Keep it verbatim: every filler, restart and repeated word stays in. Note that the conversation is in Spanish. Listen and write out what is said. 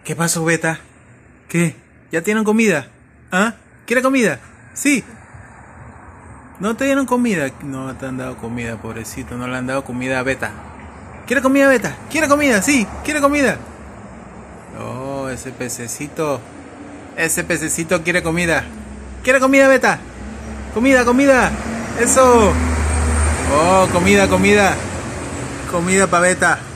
¿Qué pasó, Beta? ¿Qué? ¿Ya tienen comida? ¿Ah? ¿Quiere comida? Sí. ¿No te dieron comida? No te han dado comida, pobrecito. No le han dado comida a Beta. ¿Quiere comida, Beta? ¿Quiere comida? Sí. ¿Quiere comida? Oh, ese pececito. Ese pececito quiere comida. ¿Quiere comida, Beta? Comida, comida. Eso. Oh, comida, comida. Comida para Beta.